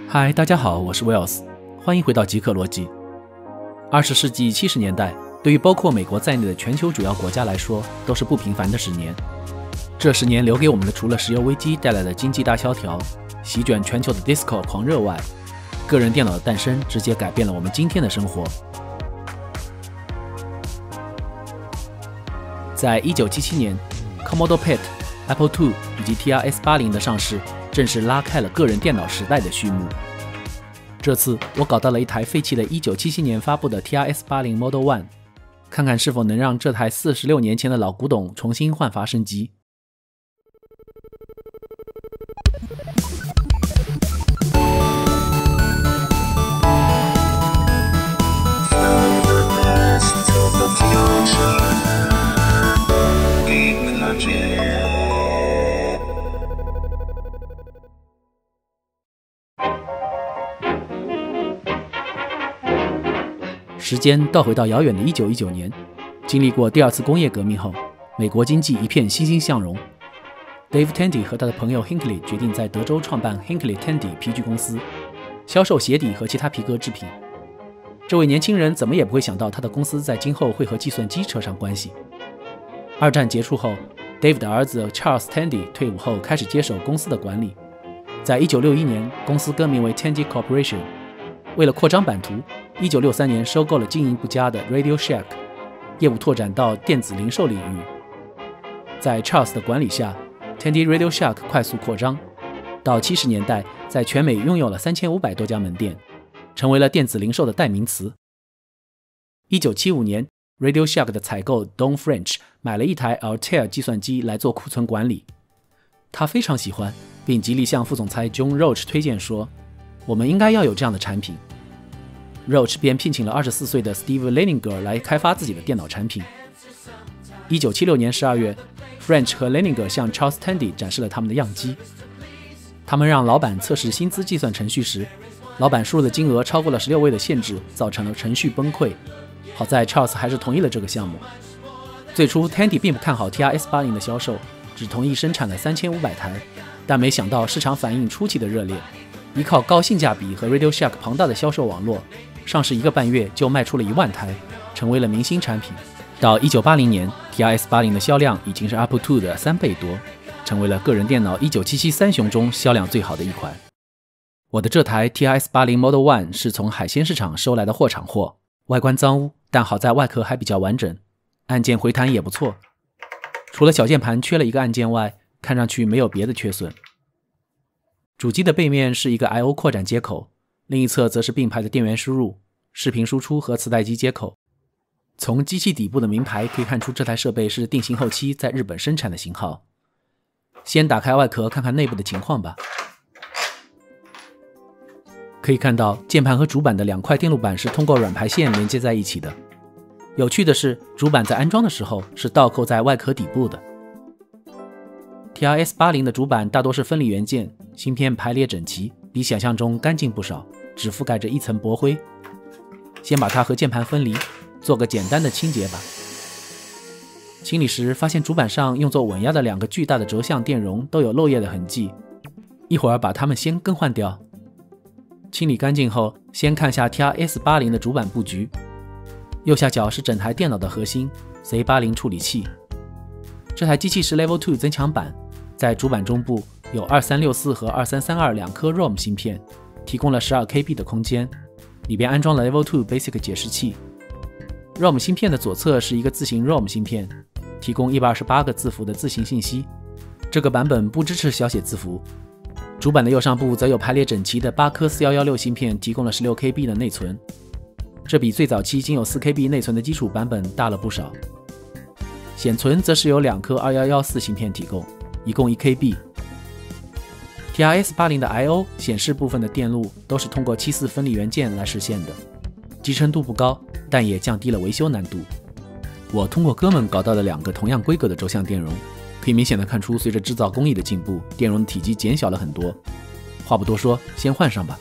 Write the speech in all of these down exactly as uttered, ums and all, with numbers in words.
嗨，大家好，我是 Wells， 欢迎回到极客逻辑。二十世纪七十年代，对于包括美国在内的全球主要国家来说，都是不平凡的十年。这十年留给我们的，除了石油危机带来的经济大萧条、席卷全球的 disco 狂热外，个人电脑的诞生直接改变了我们今天的生活。在一九七七年 ，Commodore P E T、Apple two 以及 T R S 八十 的上市，正式拉开了个人电脑时代的序幕。这次我搞到了一台废弃的一九七七年发布的 T R S 八十 Model One， 看看是否能让这台四十六年前的老古董重新焕发生机。时间倒回到遥远的一九一九年，经历过第二次工业革命后，美国经济一片欣欣向荣。Dave Tandy 和他的朋友 Hinckley 决定在德州创办 Hinckley Tandy 皮具公司，销售鞋底和其他皮革制品。这位年轻人怎么也不会想到，他的公司在今后会和计算机扯上关系。二战结束后， Dave 的儿子 Charles Tandy 退伍后开始接手公司的管理。在一九六一年，公司更名为 Tandy Corporation。为了扩张版图，一九六三年收购了经营不佳的 Radio Shack， 业务拓展到电子零售领域。在 Charles 的管理下， Tandy Radio Shack 快速扩张，到七十年代在全美拥有了三千五百多家门店，成为了电子零售的代名词。一九七五年 Radio Shack 的采购 Don French 买了一台 Altair 计算机来做库存管理，他非常喜欢，并极力向副总裁 John Roach 推荐说，我们应该要有这样的产品。Roach 便聘请了二十四岁的 Steve Leininger 来开发自己的电脑产品。一九七六年十二月 French 和 Leininger 向 Charles Tandy 展示了他们的样机。他们让老板测试薪资计算程序时，老板输入的金额超过了十六位的限制，造成了程序崩溃。好在 Charles 还是同意了这个项目。最初 Tandy 并不看好 T R S 八十 的销售，只同意生产了三千五百台，但没想到市场反应出奇的热烈。依靠高性价比和 Radio Shack 庞大的销售网络，上市一个半月就卖出了一万台，成为了明星产品。到一九八零年 ，T R S 八十 的销量已经是 Apple two 的三倍多，成为了个人电脑一九七七三雄中销量最好的一款。我的这台 T R S 八十 Model One 是从海鲜市场收来的货场货，外观脏污，但好在外壳还比较完整，按键回弹也不错。除了小键盘缺了一个按键外，看上去没有别的缺损。主机的背面是一个 I O 扩展接口，另一侧则是并排的电源输入、视频输出和磁带机接口。从机器底部的名牌可以看出，这台设备是定型后期在日本生产的型号。先打开外壳看看内部的情况吧。可以看到键盘和主板的两块电路板是通过软排线连接在一起的。有趣的是，主板在安装的时候是倒扣在外壳底部的。T R S 八十 的主板大多是分离元件，芯片排列整齐，比想象中干净不少，只覆盖着一层薄灰。先把它和键盘分离，做个简单的清洁吧。清理时发现主板上用作稳压的两个巨大的轴向电容都有漏液的痕迹，一会儿把它们先更换掉。清理干净后，先看下 T R S 八十 的主板布局。右下角是整台电脑的核心 Z 八十 处理器。这台机器是 Level two 增强版，在主板中部有二三六四和二三三二两颗 ROM 芯片，提供了 十二K B 的空间，里边安装了 Level two Basic 解释器。ROM 芯片的左侧是一个字形 ROM 芯片，提供一百二十八个字符的字形信息，这个版本不支持小写字符。主板的右上部则有排列整齐的八颗四一一六芯片，提供了 十六K B 的内存，这比最早期仅有 四K B 内存的基础版本大了不少。显存则是由两颗二一一四芯片提供，一共一 K B。T R S 八十 的 I O 显示部分的电路都是通过七四分离元件来实现的，集成度不高，但也降低了维修难度。我通过哥们搞到了两个同样规格的轴向电容，可以明显的看出，随着制造工艺的进步，电容的体积减小了很多。话不多说，先换上吧。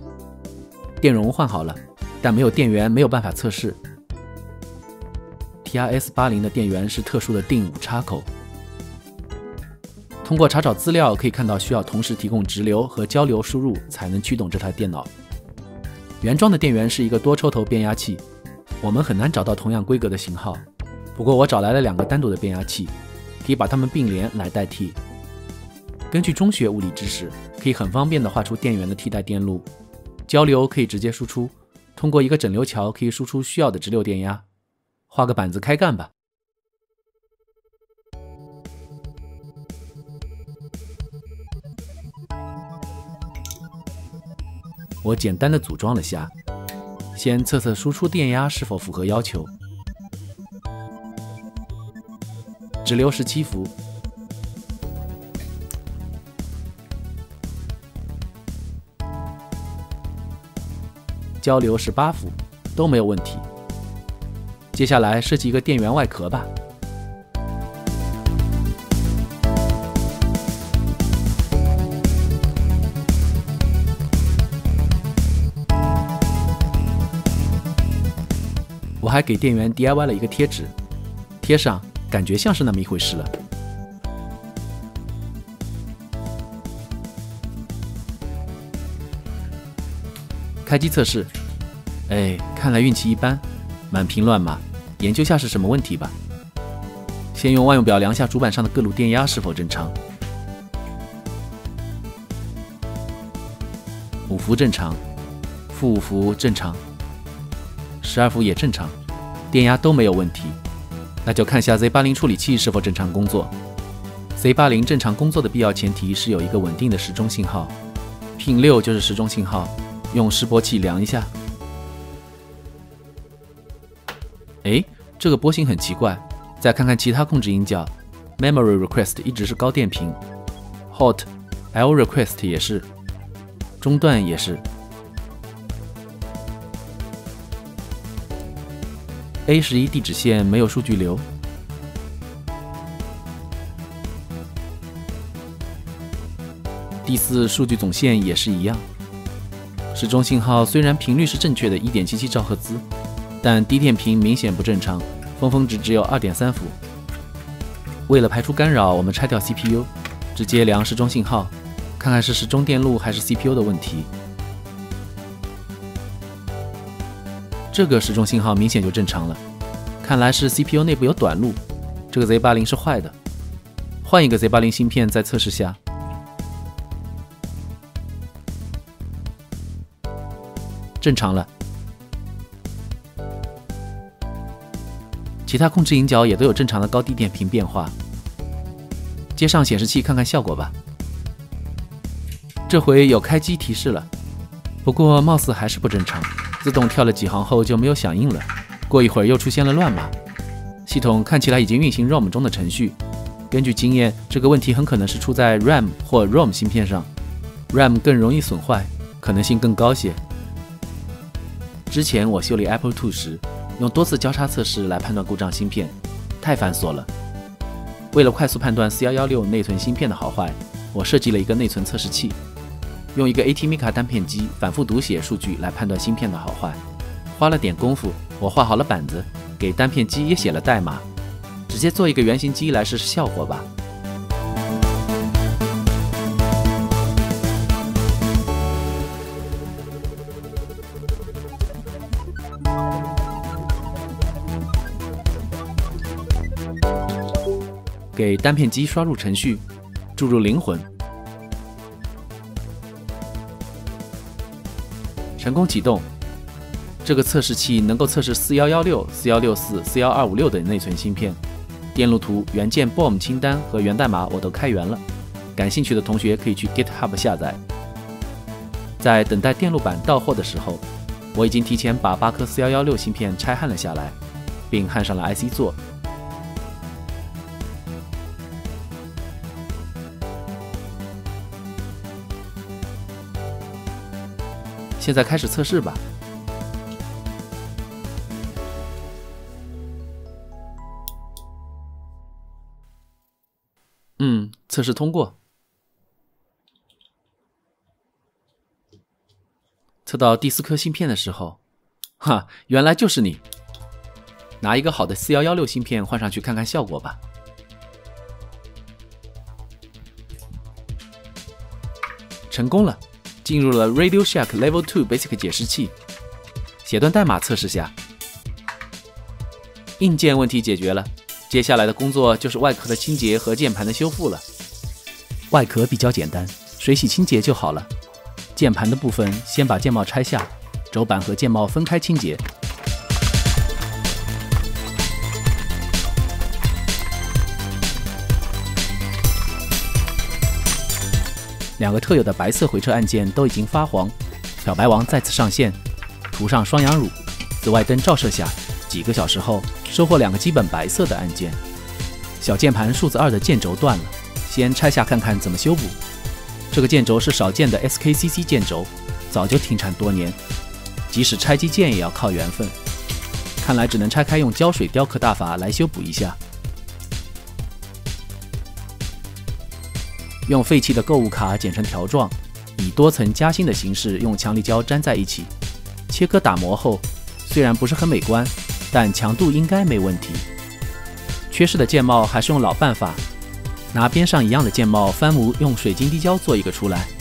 电容换好了，但没有电源，没有办法测试。T T R S 八十 的电源是特殊的定五插口。通过查找资料可以看到，需要同时提供直流和交流输入才能驱动这台电脑。原装的电源是一个多抽头变压器，我们很难找到同样规格的型号。不过我找来了两个单独的变压器，可以把它们并联来代替。根据中学物理知识，可以很方便地画出电源的替代电路。交流可以直接输出，通过一个整流桥可以输出需要的直流电压。画个板子开干吧。我简单的组装了下，先测测输出电压是否符合要求。直流十七伏，交流十八伏，都没有问题。接下来设计一个电源外壳吧。我还给电源 D I Y 了一个贴纸，贴上感觉像是那么一回事了。开机测试，哎，看来运气一般，满屏乱码，研究下是什么问题吧。先用万用表量下主板上的各路电压是否正常。五伏正常，负五伏正常，十二伏也正常，电压都没有问题。那就看下 Z 八十 处理器是否正常工作。Z 八十 正常工作的必要前提是有一个稳定的时钟信号 ，P I N 六就是时钟信号，用示波器量一下。哎，这个波形很奇怪。再看看其他控制音脚 ，Memory Request 一直是高电频 ，Hot、L Request 也是，中段也是。A 十一 地址线没有数据流。第四数据总线也是一样。时钟信号虽然频率是正确的 一点七七兆赫兹，但低电频明显不正常，峰峰值只有 二点三伏。为了排除干扰，我们拆掉 C P U， 直接量时钟信号，看看是时钟电路还是 C P U 的问题。这个时钟信号明显就正常了，看来是 C P U 内部有短路，这个 Z 八十 是坏的。换一个 Z 八十 芯片再测试下。正常了。其他控制引脚也都有正常的高低电频变化。接上显示器看看效果吧。这回有开机提示了，不过貌似还是不正常，自动跳了几行后就没有响应了。过一会儿又出现了乱码，系统看起来已经运行 ROM 中的程序。根据经验，这个问题很可能是出在 RAM 或 ROM 芯片上 ，RAM 更容易损坏，可能性更高些。之前我修理 Apple 二时，用多次交叉测试来判断故障芯片，太繁琐了。为了快速判断四一一六内存芯片的好坏，我设计了一个内存测试器，用一个 ATmega 单片机反复读写数据来判断芯片的好坏。花了点功夫，我画好了板子，给单片机也写了代码，直接做一个原型机来试试效果吧。给单片机刷入程序，注入灵魂，成功启动。这个测试器能够测试四一一六、四一六四、四一二五六的内存芯片。电路图、元件 B O M 清单和源代码我都开源了，感兴趣的同学可以去 GitHub 下载。在等待电路板到货的时候，我已经提前把八颗四一一六芯片拆焊了下来，并焊上了 I C 座。现在开始测试吧。嗯，测试通过。测到第四颗芯片的时候，哈，原来就是你。 拿一个好的四一一六芯片换上去看看效果吧。成功了，进入了 Radio Shack Level 二 Basic 解释器，写段代码测试下。硬件问题解决了，接下来的工作就是外壳的清洁和键盘的修复了。外壳比较简单，水洗清洁就好了。键盘的部分先把键帽拆下，轴板和键帽分开清洁。两个特有的白色回车按键都已经发黄，漂白王再次上线，涂上双氧乳，紫外灯照射下，几个小时后收获两个基本白色的按键。小键盘数字二的键轴断了，先拆下看看怎么修补。这个键轴是少见的 S K C C 键轴，早就停产多年，即使拆机键也要靠缘分，看来只能拆开用胶水雕刻大法来修补一下。用废弃的购物卡剪成条状，以多层夹心的形式用强力胶粘在一起，切割打磨后，虽然不是很美观，但强度应该没问题。缺失的键帽还是用老办法，拿边上一样的键帽翻模，用水晶滴胶做一个出来。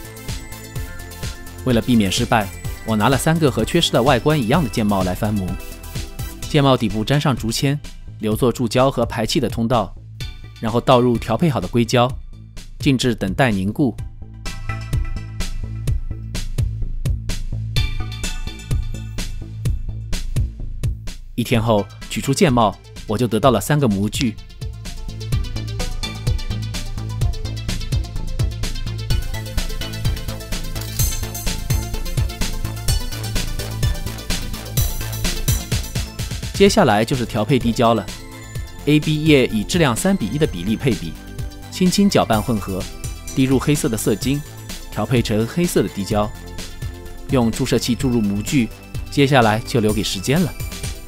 为了避免失败，我拿了三个和缺失的外观一样的键帽来翻模。键帽底部粘上竹签，留作注胶和排气的通道，然后倒入调配好的硅胶，静置等待凝固。一天后取出键帽，我就得到了三个模具。接下来就是调配滴胶了 ，A B 液以质量三比一的比例配比，轻轻搅拌混合，滴入黑色的色精，调配成黑色的滴胶，用注射器注入模具，接下来就留给时间了。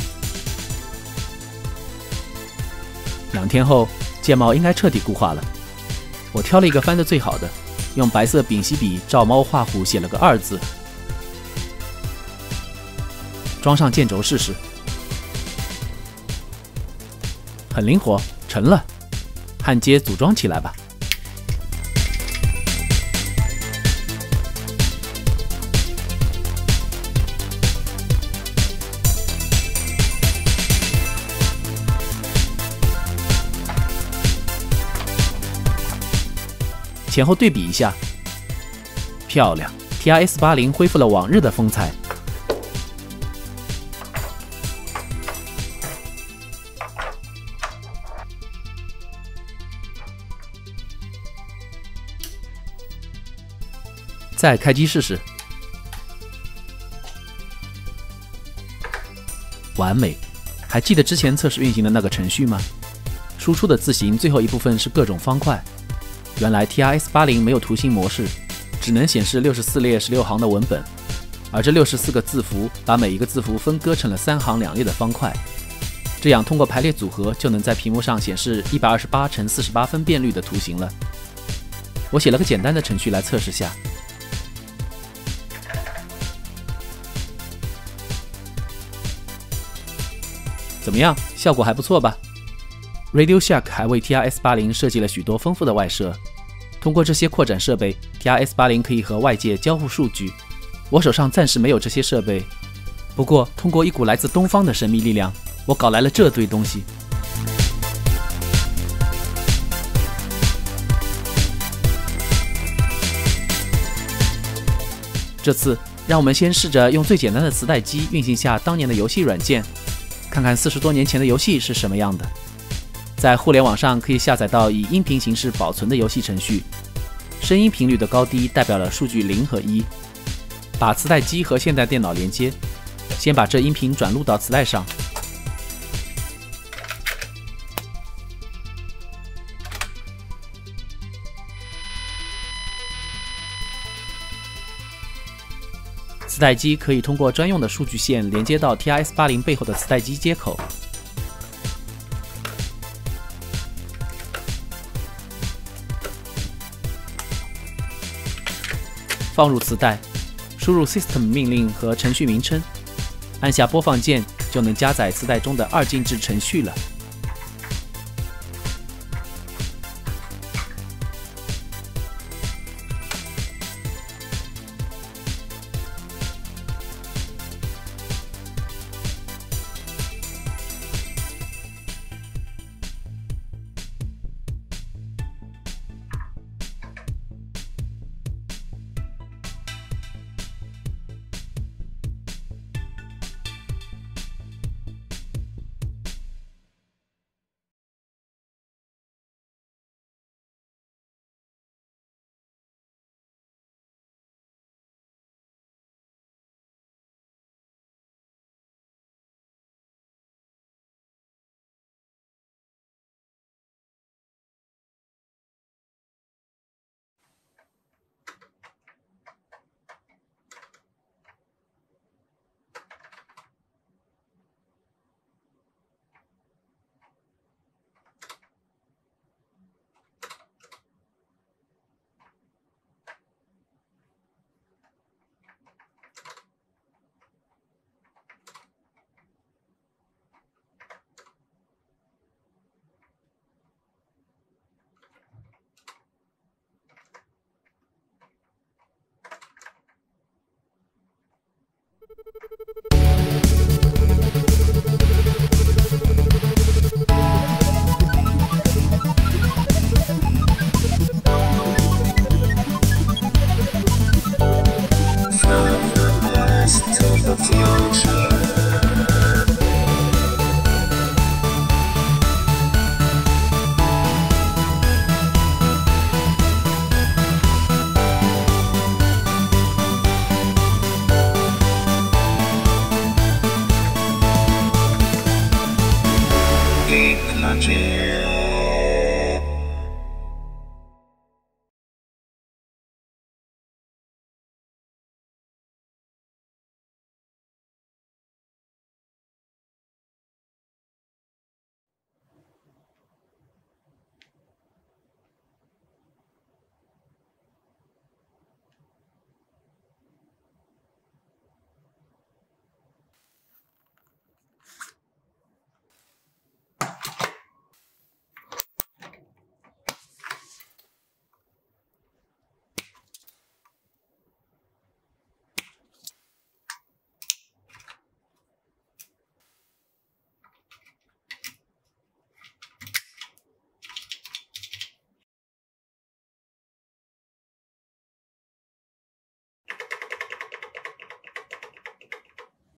两天后，键帽应该彻底固化了。我挑了一个翻得最好的，用白色丙烯笔照猫画虎写了个二字，装上键轴试试。很灵活，成了，焊接组装起来吧。前后对比一下，漂亮 ！T I S 八十 恢复了往日的风采。再开机试试，完美！还记得之前测试运行的那个程序吗？输出的字形最后一部分是各种方块。原来 T I S 八十 没有图形模式，只能显示六十四列十六行的文本，而这六十四个字符把每一个字符分割成了三行两列的方块，这样通过排列组合就能在屏幕上显示一百二十八乘四十八分辨率的图形了。我写了个简单的程序来测试下。怎么样，效果还不错吧？ Radio Shack 还为 T I S 八十 设计了许多丰富的外设，通过这些扩展设备 ，T I S 八十 可以和外界交互数据。我手上暂时没有这些设备，不过通过一股来自东方的神秘力量，我搞来了这堆东西。这次，让我们先试着用最简单的磁带机运行下当年的游戏软件，看看四十多年前的游戏是什么样的。在互联网上可以下载到以音频形式保存的游戏程序，声音频率的高低代表了数据零和一。把磁带机和现代电脑连接，先把这音频转录到磁带上。磁带机可以通过专用的数据线连接到 T I S 八十 背后的磁带机接口。放入磁带，输入 System 命令和程序名称，按下播放键就能加载磁带中的二进制程序了。 Technology.